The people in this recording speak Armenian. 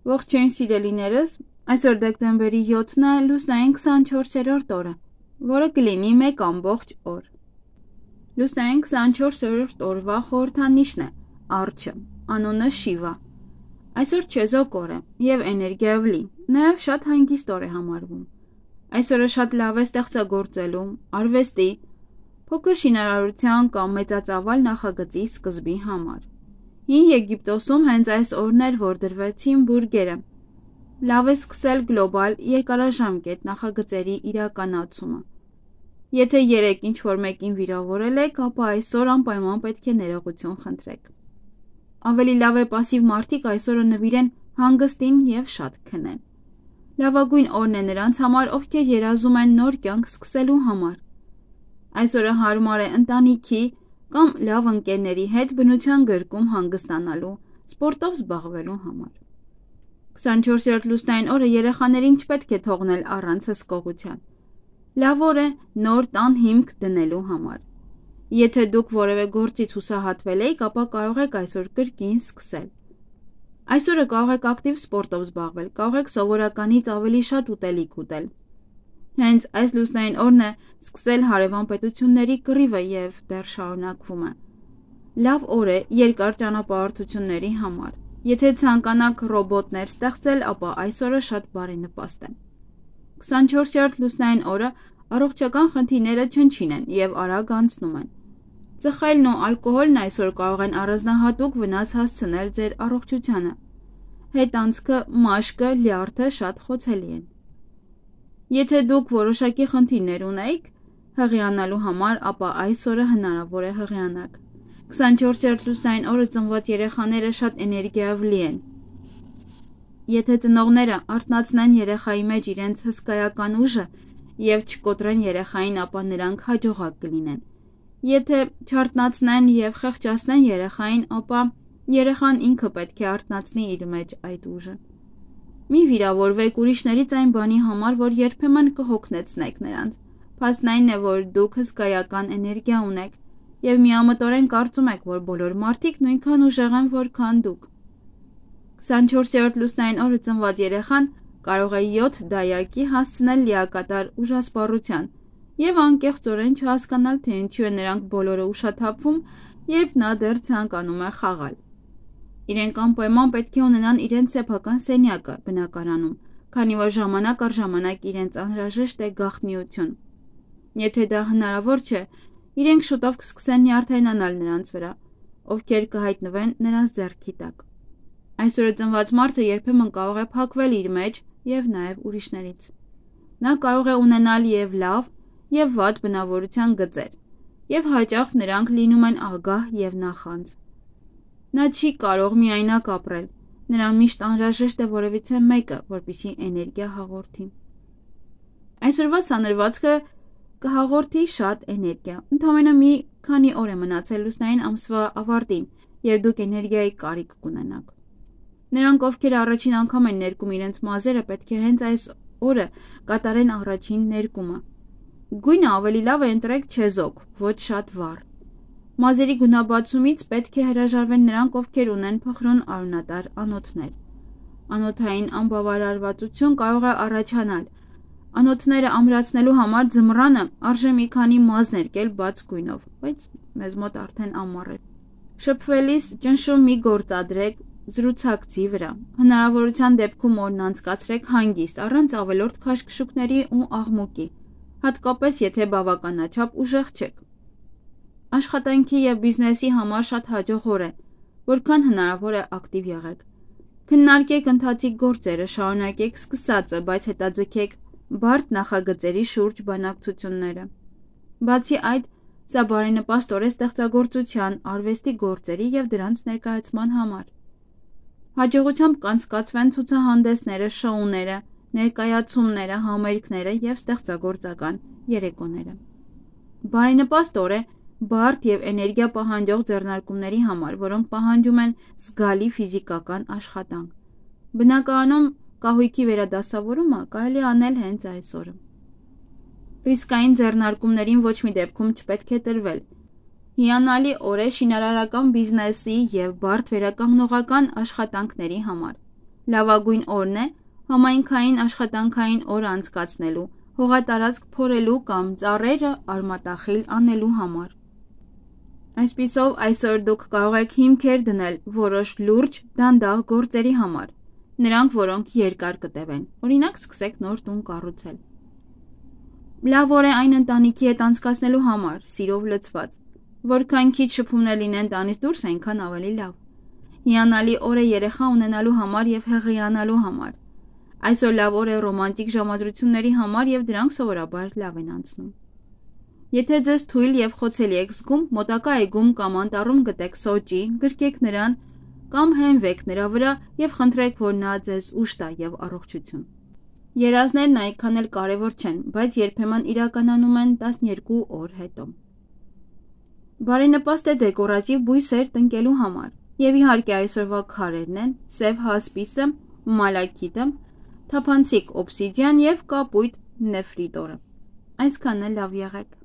Ողջույն սիրելիներս, այսօր դեկտեմբերի 7-ն է լուսնային 24-րդ օրը, որը կլինի 1 ամբողջ օր։ Լուսնային 24-րդ օրվա խորհրդանիշն է Արջը, անունը Շիվա։ Այսօր չեզոք օր է և էներգիայով լի, նաև շատ հանգիստ օր է համարվում։ Այսօրը շատ լավ է ստեղծագործելու, արվեստի, փոքր շինարարության կամ մեծածավալ նախագծի սկզբի համար։ Հին Եգիպտոսում հենց այս օրն էր, որ դրվեցին բուրգերը։ Լավ է սկսել գլոբալ երկարաժամկետ նախագծերի իրականացումը։ Եթե երեկ ինչ-որ մեկին վիրավորել եք, ապա այսօր անպայման պետք է ներողություն խնդրեք։ Ավելի լավ է պասիվ մարդիկ այսօրը նվիրեն հանգստին և շատ քնեն։ Լավագույն օրն է նրանց համար, ովքեր երազում են նոր կյանք սկսելու համար։ Այսօրը հարմար է ընտանիքի կամ լավ ընկերների հետ բնության գրկում հանգստանալու, սպորտով զբաղվելու համար։ 24-րդ լուսնային օրը երեխաներին չպետք է թողնել առանց հսկողության։ Լավ օր է նոր տան հիմք դնելու համար։ Եթե դուք որևէ գործից հուսահատվել եք, ապա կարող եք այսօր կրկին սկսել։ Այսօրը կարող եք ակտիվ սպորտով զբաղվել, կարող եք սովորականից ավելի շատ ուտելիք ուտել։ Հենց այս լուսնային օրն է սկսել հարևան պետությունների կռիվը և դեռ շարունակվում է։ Լավ օր է երկար ճանապարհորդությունների համար։ Եթե ցանկանաք ռոբոտներ ստեղծել, ապա այսօրը շատ բարենպաստ է։ 24-րդ լուսնային օրը առողջական խնդիրները չնչին են և արագ անցնում են։ Ծխելն ու ալկոհոլն այսօր կարող են առանձնահատուկ վնաս հասցնել ձեր առողջությանը։ Հետանցքը, մաշկը, լյարդը շատ խոցելի են։ Եթե դուք որոշակի խնդիրներ ունեիք հղիանալու համար, ապա այսօրը հնարավոր է հղիանաք։ 24-րդ լուսնային օրը ծնված երեխաները շատ էներգիայով լի են։ Եթե ծնողները արթնացնեն երեխայի մեջ իրենց հսկայական ուժը և չկոտրեն երեխային, ապա նրանք հաջողակ կլինեն։ Եթե չարթնացնեն և խեղճացնեն երեխային, ապա երեխան ինքը պետք է արթնացնի իր մեջ այդ ուժը։ Մի վիրավորվեք ուրիշներից այն բանի համար, որ երբեմն կհոգնեցնեք նրանց։ Փաստն այն է, որ դուք հսկայական էներգիա ունեք և միամտորեն կարծում եք, որ բոլոր մարդիկ նույնքան ուժեղ են, որքան դուք։ 24-րդ լուսնային օրը ծնված երեխան կարող է 7 դայակի հասցնել լիակատար ուժասպառության և անկեղծորեն չհասկանալ, թե ինչու է նրանք բոլորը ուշաթափվում, երբ նա դեռ ցանկանում է խաղալ։ Իրենք անպայման պետք է ունենան իրենց սեփական սենյակը բնակարանում, քանի որ ժամանակ առ ժամանակ իրենց անհրաժեշտ է գաղտնիություն։ Եթե դա հնարավոր չէ, իրենք շուտով կսկսեն նյարդայնանալ նրանց վրա, ովքեր կհայտնվեն նրանց ձեռքի տակ։ Այսօրը ծնված մարդը երբեմն կարող է փակվել իր մեջ և նաև ուրիշներից։ Նա կարող է ունենալ և լավ, և վատ բնավորության գծեր, և հաճախ նրանք լինում են ագահ և նախանձ։ Նա չի կարող միայնակ ապրել, նրան միշտ անհրաժեշտ է որևիցե մեկը, որպեսզի էներգիա հաղորդի։ Այսօրվա սանրվածքը կհաղորդի շատ էներգիա։ Ընդամենը մի քանի օր է մնացել լուսնային ամսվա ավարտին, և դուք էներգիայի կարիք կունենաք։ Նրանք, ովքեր առաջին անգամ են ներկում իրենց մազերը, պետք է հենց այս օրը կատարեն առաջին ներկումը։ Գույնը ավելի լավ է ընտրեք չեզոք, ոչ շատ վառ։ Մազերի գունաբացումից պետք է հրաժարվեն նրանք, ովքեր ունեն փխրուն արյունատար անոթներ։ Անոթային անբավարարվածություն կարող է առաջանալ։ Անոթները ամրացնելու համար ձմռանը արժե մի քանի մազ ներկել բաց գույնով, բայց մեզ մոտ արդեն ամառ է։ Շփվելիս ճնշում մի գործադրեք զրուցակցի վրա։ Հնարավորության դեպքում օրն անցկացրեք հանգիստ, առանց ավելորդ քաշքշուկների ու աղմուկի, հատկապես եթե բավականաչափ ուժեղ չեք։ Աշխատանքի և բիզնեսի համար շատ հաջող օր է, որքան հնարավոր է ակտիվ եղեք։ Քննարկեք ընթացիկ գործերը, շարունակեք սկսածը, բայց հետաձգեք բարդ նախագծերի շուրջ բանակցությունները։ Բացի այդ, սա բարենպաստ օր է ստեղծագործության, արվեստի գործերի և դրանց ներկայացման համար։ Հաջողությամբ կանցկացվեն ցուցահանդեսները, շոուները, ներկայացումները, համերգները և ստեղծագործական երեկոները։ Բարենպաստ օր է բարդ և էներգիա պահանջող ձեռնարկումների համար, որոնք պահանջում են զգալի ֆիզիկական աշխատանք։ Բնակարանում կահույքի վերադասավորումը կարելի է անել հենց այս օրը։ Ռիսկային ձեռնարկումներին ոչ մի դեպքում չպետք է տրվել։ Հիանալի օր է շինարարական բիզնեսի և բարդ վերականգնողական աշխատանքների համար։ Լավագույն օրն է համայնքային աշխատանքային օր անցկացնելու, հողատարածք փորելու կամ ծառերը արմատախիլ անելու համար։ Այսպիսով, այսօր դուք կարող եք հիմքեր դնել որոշ լուրջ, դանդաղ գործերի համար, նրանք, որոնք երկար կտևեն, օրինակ սկսեք նոր տուն կառուցել։ Լավ օր է այն ընտանիքի հետ անցկացնելու համար, սիրով լցված, որքան քիչ շփումներ լինեն տանից դուրս, այնքան ավելի լավ։ Հիանալի օր է երեխա ունենալու համար և հեղիանալու համար։ Այսօր լավ օր է ռոմանտիկ ժամադրությունների համար և դրանք սովորաբար լավ են անցնում։ Եթե ձեզ թույլ և խոցելի եք զգում, մոտակա այգում կամ անտառում գտեք սոճի, գրկեք նրան կամ հենվեք նրա վրա և խնդրեք, որ նա ձեզ ուժ տա և առողջություն։ Երազներն այդքան էլ կարևոր չեն, բայց երբեմն իրականանում են 12 օր հետո։ Բարենպաստ է դեկորատիվ բույսեր տնկելու համար, և իհարկե այսօրվա քարերն են սև հասպիսը, մալաքիտը, թափանցիկ օբսիդիան և կապույտ նեֆրիտորը։ Այսքանն է, լավ եղեք։